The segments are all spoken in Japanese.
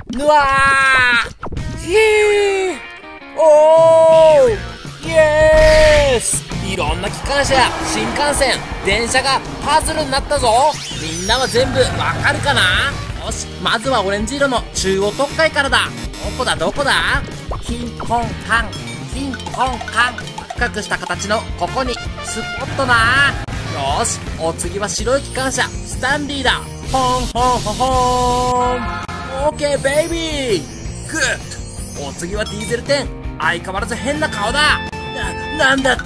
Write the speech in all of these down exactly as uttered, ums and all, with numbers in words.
ぬわーひーおーイエースいろんな機関車や新幹線、電車がパズルになったぞ。みんなは全部わかるかな？よし、まずはオレンジ色の中央特快からだ。どこだどこだ？キンコンカン、キンコンカン。深くした形のここにスポットな。よし、お次は白い機関車、スタンリーだ。ホンホンホンホン。オーケーベイビーグッド。お次はディーゼルテン。相変わらず変な顔だ。な、なんだって？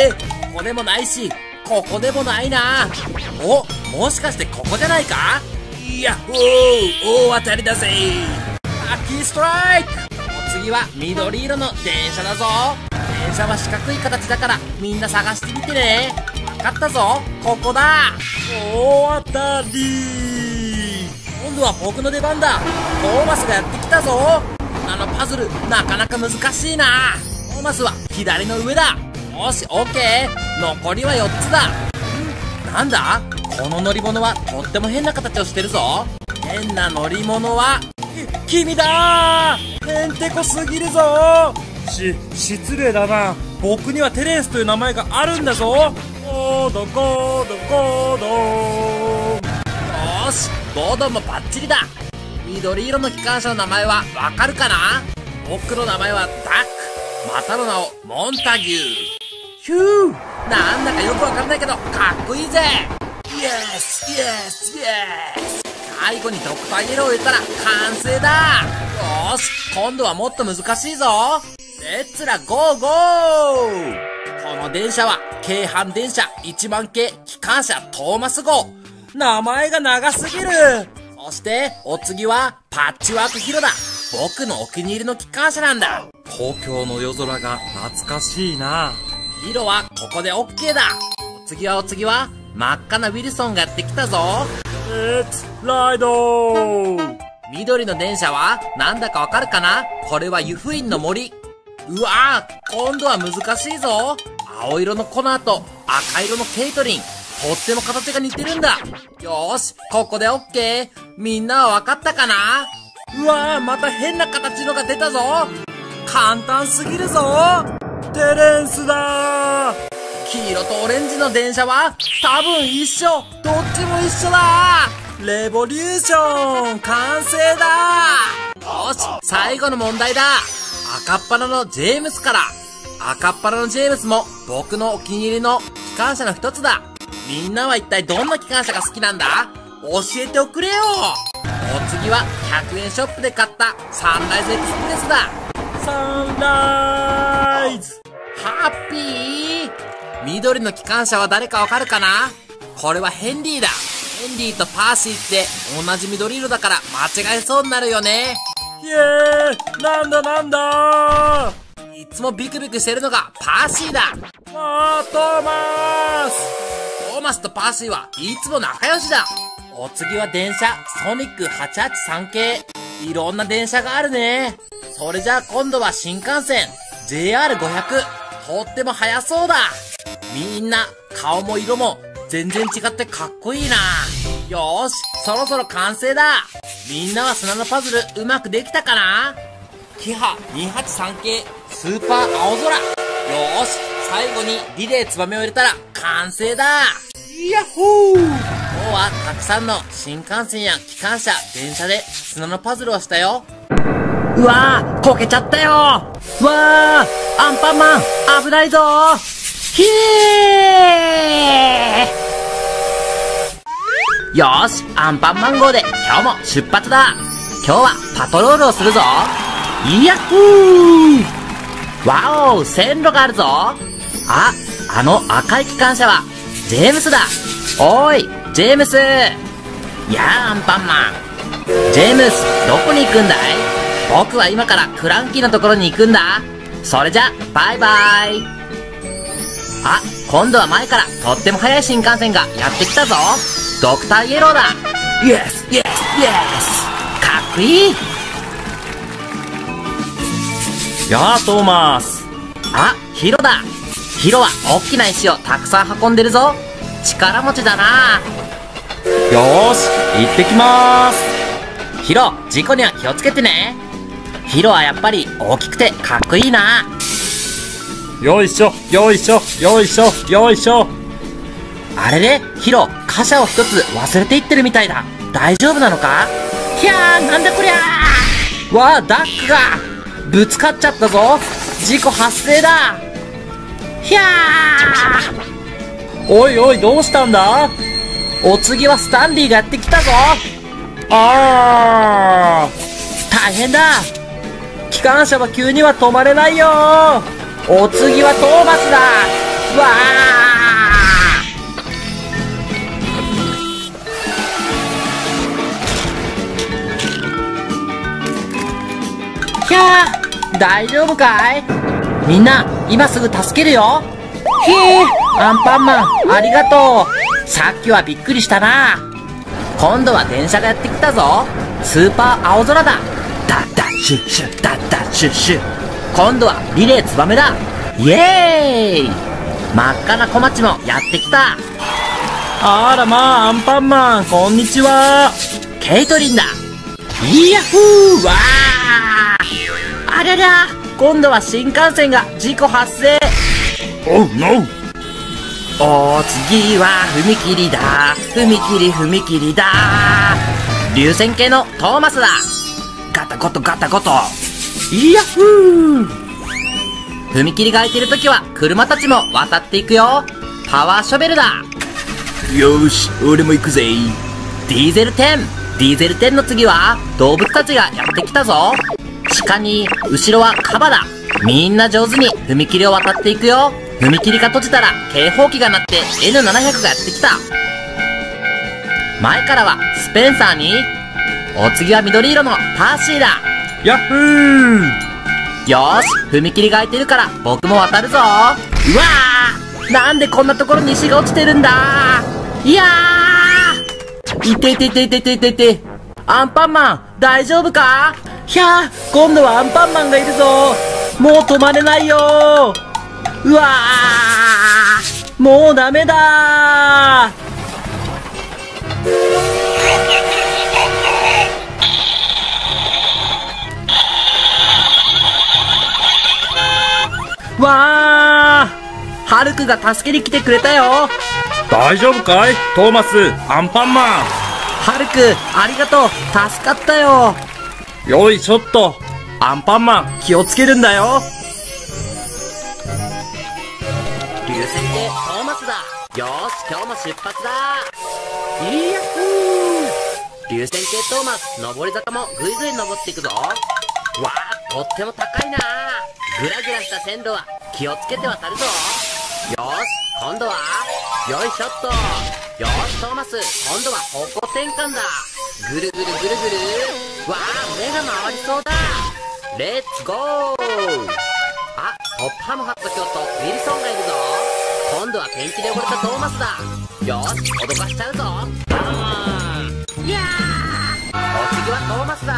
ここでもないし、ここでもないな。お、もしかしてここじゃないか？ヤッホー、大当たりだぜ。ラッキーストライク。お次は緑色の電車だぞ。電車は四角い形だからみんな探してみてね。わかったぞ、ここだ。大当たり。今度は僕の出番だ。トーマスがやってきたぞ。あのパズルなかなか難しいな。トーマスは左の上だ。よし、オッケー。残りはよっつだ。ん？なんだ？この乗り物はとっても変な形をしてるぞ。変な乗り物は君だー。へんてこすぎるぞ。し、失礼だな。僕にはテレンスという名前があるんだぞ。おーどこどこどー。よーし、ボードもバッチリだ。緑色の機関車の名前はわかるかな？僕の名前はダック。またの名をモンタギュー。ヒュー、なんだかよくわからないけどかっこいいぜ。イエスイエスイエス。最後にドクターイエローを入れたら完成だ。よーし、今度はもっと難しいぞ。レッツラゴーゴー。この電車は京阪電車いちまん系機関車トーマス号。名前が長すぎる。そしてお次はパッチワークヒロだ。僕のお気に入りの機関車なんだ。 東京の夜空が懐かしいな。 ヒロはここで オーケー だ。お次はお次は真っ赤なウィルソンがやってきたぞ。 レッツライド。 緑の電車はなんだかわかるかな？これは湯布院の森。うわー、今度は難しいぞ。青色のコナーと赤色のケイトリン。とっても形が似てるんだ。よーし、ここで オーケー。みんなはわかったかな？うわー、また変な形のが出たぞ。簡単すぎるぞ。 テレンスだー。 黄色とオレンジの電車は多分一緒。どっちも一緒だ。レボリューション完成だ。よし、最後の問題だ。赤っ鼻のジェームスから。赤っ鼻のジェームスも僕のお気に入りの機関車の一つだ。みんなは一体どんな機関車が好きなんだ？教えておくれよ。お次はひゃくえんショップで買ったサンライズエクスプレスだ。 サンライズ。 ハッピー。緑の機関車は誰かわかるかな？これはヘンリーだ。ヘンリーとパーシーって同じ緑色だから間違えそうになるよね。 イエーイ、なんだなんだー。いつもビクビクしてるのがパーシーだ。 あー、トーマス。 トーマスとパーシーはいつも仲良しだ。お次は電車ソニックはちはちさん系。いろんな電車があるね。それじゃあ今度は新幹線 ジェイアールごひゃく。とっても速そうだ。みんな顔も色も全然違ってかっこいいな。よーし、そろそろ完成だ。みんなは砂のパズルうまくできたかな？キハにはちさん系スーパー青空。よーし、最後にリレーツバメを入れたら完成だ。ヤッホー。今日はたくさんの新幹線や機関車、電車で砂のパズルをしたよ。うわー、こけちゃったよ。わー、アンパンマン危ないぞー。ひえー。よーし、アンパンマン号で今日も出発だ。今日はパトロールをするぞ。ヤッホー。わお、線路があるぞ。あ、あの赤い機関車はジェームスだ。おーい、ジェームス。やあ、アンパンマン。ジェームス、どこに行くんだい？僕は今からクランキーのところに行くんだ。それじゃ、バイバイ。あ、今度は前からとっても速い新幹線がやってきたぞ。ドクターイエローだ。イエスイエスイエス。かっこいい。 やあ、トーマス。 あ、ヒロだ。ヒロは大きな石をたくさん運んでるぞ。力持ちだな。 よーし、行ってきまーす。 ヒロ、事故には気をつけてね。ヒロはやっぱり大きくてかっこいいな。 よいしょ、よいしょ、よいしょ、よいしょ。 あれれ、ヒロ、貨車を一つ忘れていってるみたいだ。大丈夫なのか？ひゃー、なんだこりゃー。わあ、ダックがぶつかっちゃったぞ。事故発生だ。ひゃー。 おいおい、どうしたんだ？ お次はスタンリーがやってきたぞ。 あ大変だ。機関車は急には止まれないよ。お次はトーマスだ。わー。ひゃー、大丈夫かい？みんな今すぐ助けるよ。ひえ、アンパンマンありがとう。さっきはびっくりしたな。今度は電車がやってきたぞ。スーパー青空だ。ダッダッシュッシュダッダッシュッシュ。今度はリレーツバメだ。イエーイ。真っ赤な小町もやってきた。 あらまあ、アンパンマン、こんにちは。 ケイトリンだ。イヤフー。わー。ありゃりゃ、今度は新幹線が事故発生。 おう、ノー。 お次は踏切だ。踏切踏切だ。流線形のトーマスだ。ガタゴトガタゴト。イヤッフー。踏切が空いてるときは車たちも渡っていくよ。パワーショベルだ。 よーし、俺も行くぜ。 ディーゼルテン。ディーゼルテンの次は動物たちがやってきたぞ。鹿に後ろはカバだ。みんな上手に踏切を渡っていくよ。踏切が閉じたら警報器が鳴って エヌななひゃく がやってきた。前からはスペンサーに、お次は緑色のパーシーだ。 ヤッフー。 よーし、踏切が空いてるから僕も渡るぞ。うわー、なんでこんなところに石が落ちてるんだ。いやー、いていていていていていていて。アンパンマン大丈夫か？ひゃー、今度はアンパンマンがいるぞ。もう止まれないよー。うわー、もうダメだー。わー、ハルクが助けに来てくれたよ。 大丈夫かいトーマス、アンパンマン。 ハルクありがとう、助かったよ。 よいしょっと。アンパンマン気をつけるんだよ。 流線形トーマスだ。よーし、今日も出発だ。イヤッフー。流線形トーマス、上り坂もぐいぐい登っていくぞ。わー、とっても高いな。グラグラした線路は気をつけて渡るぞ。よーし、今度はよいしょっと。よーしトーマス、今度は方向転換だ。ぐるぐるぐるぐる。わー、目が回りそうだ。レッツゴー。あ、トップハムハット卿とウィルソンがいるぞ。今度はペンキで汚れたトーマスだ。よーし、脅かしちゃうぞ。バーン。いやー、お次はトーマスだ。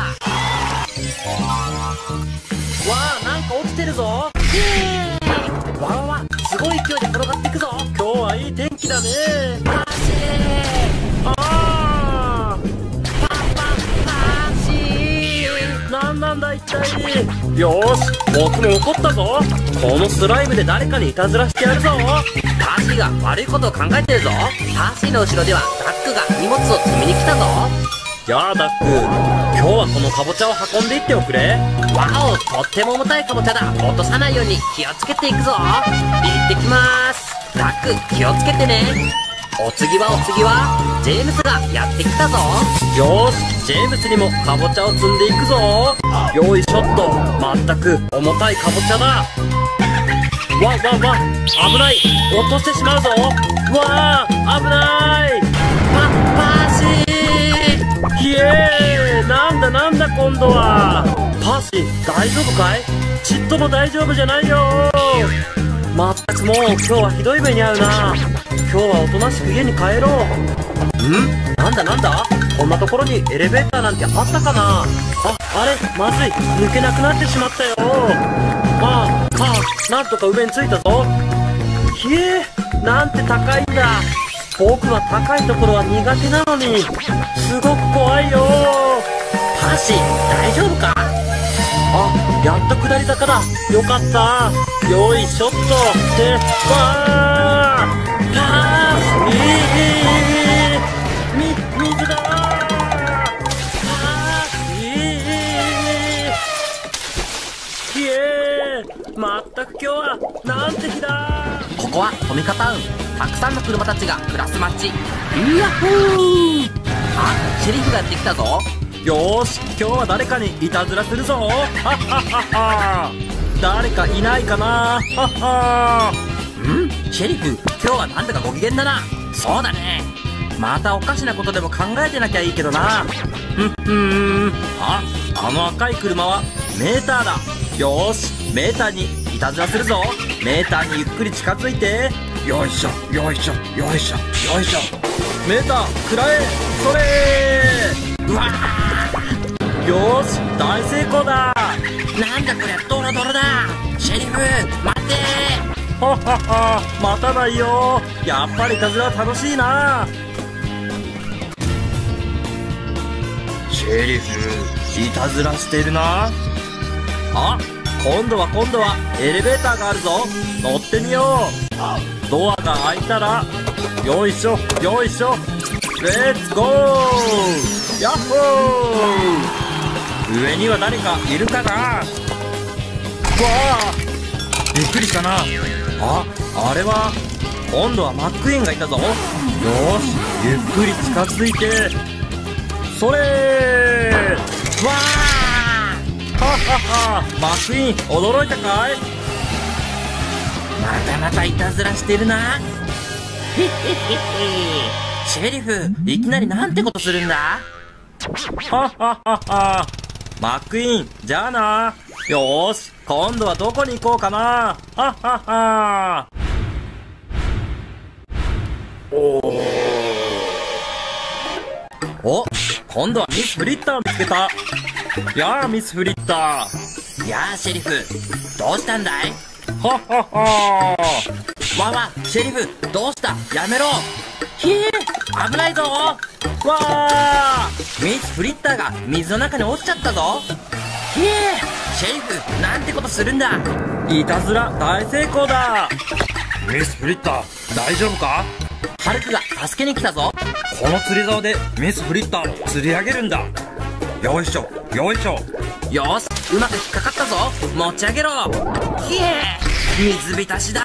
わー、なんか落ちてるぞ。イエーイ。わわわ、すごい勢いで転がっていくぞ。 今日はいい天気だね。 パーシー。 あパンパンパーシー。 ー、なんなんだ一体。よーし、僕も怒ったぞ。このスライムで誰かにいたずらしてやるぞ。 パーシーが悪いことを考えてるぞ。パーシーの後ろではダックが荷物を積みに来たぞ。 やあダック、今日はこのカボチャを運んでいっておくれ。 わお、とっても重たいカボチャだ。落とさないように気をつけていくぞ。行ってきまーす。ダック気をつけてね。お次はお次はジェームスがやってきたぞ。 よーし、ジェームスにもカボチャを積んでいくぞ。よいしょっと。まったく重たいカボチャだ。わわわ、危ない、落としてしまうぞ。わあ、危ない。 パパーシー。 ひえー、なんだなんだ今度は。パーシー大丈夫かい？ちっとも大丈夫じゃないよ。まったくもう今日はひどい目に遭うな。今日はおとなしく家に帰ろう。ん？なんだなんだ、こんなところにエレベーターなんてあったかな。あ、あれまずい、抜けなくなってしまったよ。ああ、ああ、なんとか上に着いたぞ。ひえー、なんて高いんだ。僕は高いところは苦手なのに、すごく怖いよ。 パーシー、大丈夫か？あ、やっと下り坂だ。よかった。よいしょっと。で、わーパーシーみ、水だーパーシーひえーまったく今日はなんて日だ。 ここはトミカタウン。たくさんの車たちが暮らす街。イヤッホー。あ、シェリフがやってきたぞ。 よーし、今日は誰かにいたずらするぞ。はっはっはっは。誰かいないかな。はっは。 ん？シェリフ、今日はなんだかご機嫌だな。そうだね。またおかしなことでも考えてなきゃいいけどな。 ふんふん。あ、あの赤い車はメーターだ。よーし、メーターにいたずらするぞ。メーターにゆっくり近づいて。よいしょ、よいしょ、よいしょ、よいしょ。メーター、くらえ。それー。うわー。よーし、大成功だ。 なんだこれ、ドロドロだ。シェリフ、待ってー。 はっはっは、待たないよ。やっぱりいたずら楽しいな。シェリフ、いたずらしてるな。あ、今度は今度はエレベーターがあるぞ。乗ってみよう。ドアが開いたら、よいしょ、よいしょ。レッツゴー。ヤッホー。上には誰かいるかな。わあ、びっくりしたな。あ、あれは今度はマックイーンがいたぞ。よーし、ゆっくり近づいて。それー。わー。はっはっは、マックイーン驚いたかい？ またまたいたずらしてるな。へへへへ。シェリフ、いきなりなんてことするんだ？ はっはっはっは。マックイーン、じゃあな。よーし、今度はどこに行こうかな。はっはっは。おー。お、今度はミス・フリッターを見つけた。やあ、ミス・フリッター。 やあ、シェリフ、どうしたんだい？ はっはっは。 わわ、シェリフ、どうした？やめろ。ひえ、危ないぞ。 わあ、 ミス・フリッターが水の中に落ちちゃったぞ。ひえ、シェリフ、なんてことするんだ。 いたずら大成功だ。ミス・フリッター、大丈夫か？ ハルクが助けに来たぞ。 この釣り竿でミス・フリッターを釣り上げるんだ。よいしょ、よいしょ。 よーし、うまく引っかかったぞ。持ち上げろ。ひえ、水浸しだ。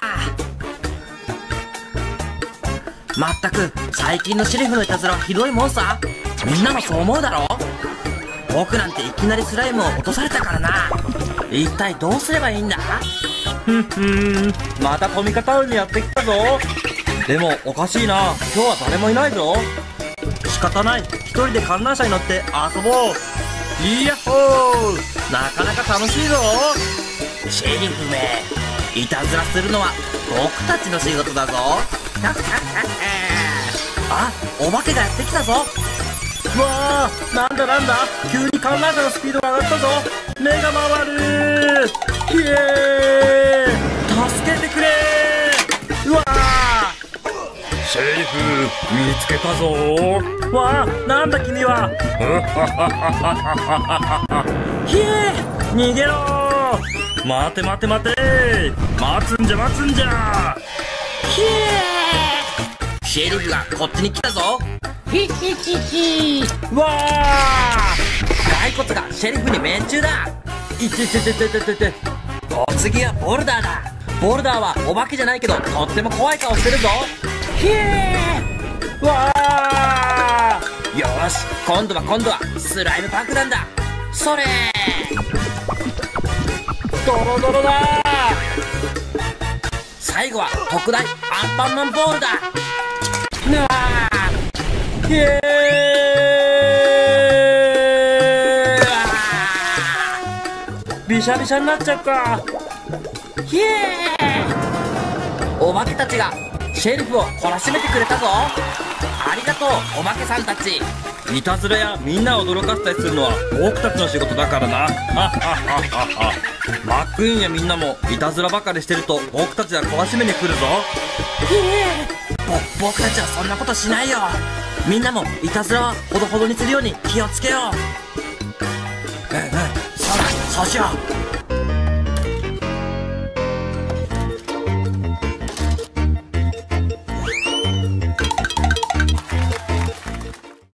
まったく、最近のシェリフのいたずらはひどいもんさ。みんなもそう思うだろ？僕なんていきなりスライムを落とされたからな。一体どうすればいいんだ？ ふんふん、またトミカタウンにやってきたぞ。でもおかしいな、今日は誰もいないぞ。仕方ない、一人で観覧車に乗って遊ぼう。イヤッホー。なかなか楽しいぞ。 シェリフめ、いたずらするのは僕たちの仕事だぞ。あ、お化けがやってきたぞ。 うわー、なんだなんだ、急に観覧車のスピードが上がったぞ。目が回る。ひえー、助けてくれー。うわー、シェリフ見つけたぞ。わあ、なんだ君は。ひえー、逃げろー。待て待て待て、待つんじゃ待つんじゃ。 ひえー、シェリフがこっちに来たぞ。ひひひひ。 わあ、 骸骨がシェリフに命中だ。 いててててててて。 お次はボルダーだ。ボルダーはお化けじゃないけどとっても怖い顔してるぞ。ひえー、わあ。 よーし、今度は今度はスライム爆弾だ。それー、 ドロドロだー。 最後は特大アンパンマンボールだ。うわー、 ひえー、びしゃびしゃになっちゃった。 ひえー、お化けたちがシェリフを懲らしめてくれたぞ。ありがとう、お化けさんたち。 いたずらやみんなを驚かせたりするのは僕たちの仕事だからな。はっはっはっは。マックイーンやみんなもいたずらばかりしてると僕たちは懲らしめに来るぞ。 ひえー、ぼ僕たちはそんなことしないよ。みんなもいたずらはほどほどにするように気をつけよう。 さ、さしや、